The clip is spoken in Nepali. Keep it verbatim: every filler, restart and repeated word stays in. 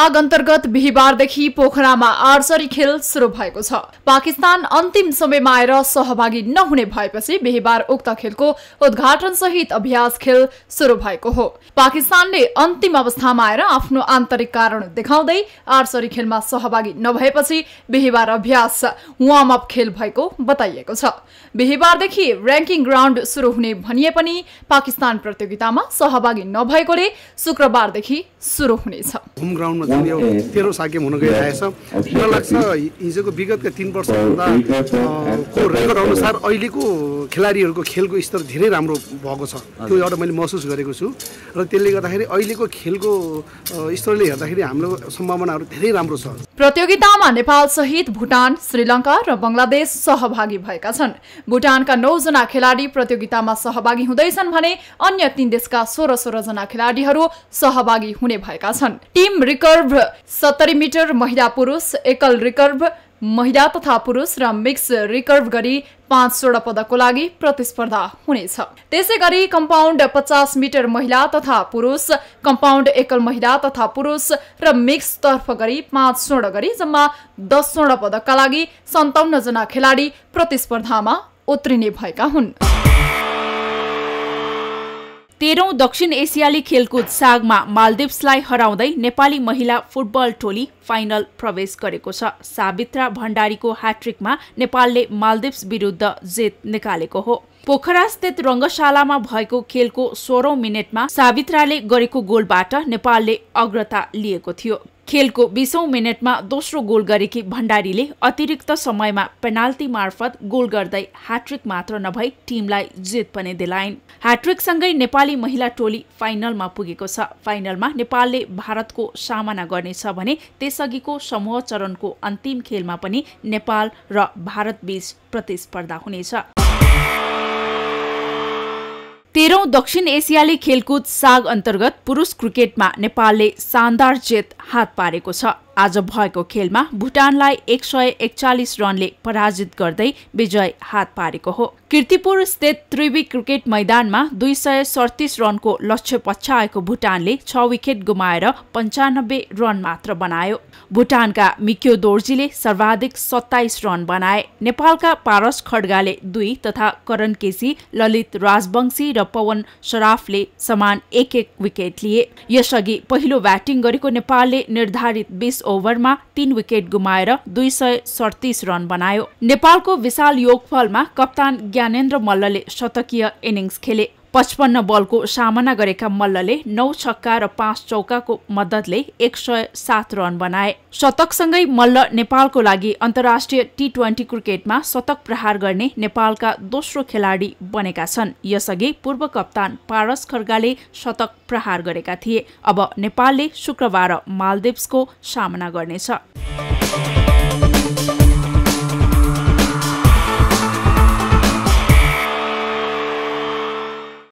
साग अन्तर्गत बिहीबारदेखि पोखरामा आर्चरी खेल सुरु भएको छ। पाकिस्तान अन्तिम समयमा आएर सहभागी नहुने भएपछि बिहीबार उक्त खेलको उद्घाटन सहित अभ्यास खेल सुरु भएको हो। पाकिस्तानले अन्तिम अवस्थामा आएर आफ्नो आन्तरिक कारण देखाउँदै आर्चरी खेलमा सहभागी नभएपछि बिहीबार अभ्यास वार्म अप खेल भएको बताइएको छ। बिहीबारदेखि र्याङ्किङ ग्राउन्ड सुरु हुने भनिए पनि पाकिस्तान प्रतियोगितामा सहभागी नभएकोले शुक्रबारदेखि सुरु हुनेछ। होम ग्राउन्डमा जुन यो तेह्रौं साकेम हुन गइरहेछ, मलाई लाग्छ हिजोको विगतका तीन वर्षभन्दा को रेकर्ड अनुसार अहिलेको खेलाडीहरूको खेलको स्तर धेरै राम्रो भएको छ। त्यो एउटा मैले महसुस गरेको छु र त्यसले गर्दाखेरि अहिलेको खेलको स्तरले हेर्दाखेरि हाम्रो सम्भावनाहरू धेरै राम्रो छ। प्रतियोगितामा नेपाल सहित भुटान, श्रीलङ्का र बंगलादेश सहभागी भएका छन्। भुटानका नौ जना खेलाडी प्रतियोगितामा सहभागी हुँदैछन् भने अन्य तीन देशका सोह्र सोह्र जना खेलाडीहरू सहभागी हुने भएका छन्। टिम रिकर्भ सत्तरी मिटर महिला पुरुष, एकल रिकर्भ महिला तथा पुरुष र मिक्स रिकर्भ गरी पाँच स्वर्ण पदकको लागि प्रतिस्पर्धा हुनेछ। त्यसै गरी कम्पाउन्ड पचास मिटर महिला तथा पुरुष, कम्पाउन्ड एकल महिला तथा पुरुष र मिक्स तर्फ गरी पाँच स्वर्ण गरी जम्मा दस स्वर्ण पदकका लागि सन्ताउन्न जना खेलाडी प्रतिस्पर्धामा उत्रिने भएका हुन्। तेह्रौं दक्षिण एसियाली खेलकुद सागमा मालदिप्सलाई हराउँदै नेपाली महिला फुटबल टोली फाइनल प्रवेश गरेको छ। सावित्रा भण्डारीको ह्याट्रिकमा नेपालले मालदिप्स विरुद्ध जित निकालेको हो। पोखरा स्थित रंगशालामा भएको खेलको सोह्रौं मिनेटमा सावित्राले गरेको गोलबाट नेपालले अग्रता लिएको थियो। खेलको बीसौं मिनेटमा दोस्रो गोल गरेकी भण्डारीले अतिरिक्त समयमा पेनाल्टी मार्फत गोल गर्दै ह्याट्रिक मात्र नभई टिमलाई जित पनि दिलाइन्। ह्याट्रिकसँगै नेपाली महिला टोली फाइनलमा पुगेको छ। फाइनलमा नेपालले भारतको सामना गर्नेछ भने त्यसअघिको समूह चरणको अन्तिम खेलमा पनि नेपाल र भारतबीच प्रतिस्पर्धा हुनेछ। तेह्रौं दक्षिण एसियाली खेलकुद साग अन्तर्गत पुरुष क्रिकेटमा नेपालले शानदार जित हात पारेको छ। आज भएको खेलमा भुटानलाई एक सय एकचालिस रनले पराजित गर्दै विजय हात पारेको हो। कीर्तिपुर स्थित त्रिवी क्रिकेट मैदानमा दुई सय सडतिस रनको लक्ष्य पछ्याएको भुटानले छ विकेट गुमाएर पञ्चानब्बे रन मात्र बनायो। भुटानका मिक्यो दोर्जीले सर्वाधिक सत्ताइस रन बनाए। नेपालका पारस खड्गाले दुई तथा करण केसी, ललित राजवंशी र पवन सराफले समान एक एक विकेट लिए। यसअघि पहिलो ब्याटिङ गरेको नेपालले निर्धारित बीस ओभरमा तीन विकेट गुमाएर दुई सय सडतिस रन बनायो। नेपालको विशाल योगफलमा कप्तान ज्ञानेन्द्र मल्लले शतकीय इनिङ्स खेले। पचपन्न बलको सामना गरेका मल्लले नौ छक्का र पाँच चौकाको मद्दतले एक सय सात रन बनाए। शतकसँगै मल्ल नेपालको लागि अन्तर्राष्ट्रिय टी ट्वेन्टी क्रिकेटमा शतक प्रहार गर्ने नेपालका दोस्रो खेलाडी बनेका छन्। यसअघि पूर्व कप्तान पारस खड्गाले शतक प्रहार गरेका थिए। अब नेपालले शुक्रबार मालदिप्सको सामना गर्नेछ।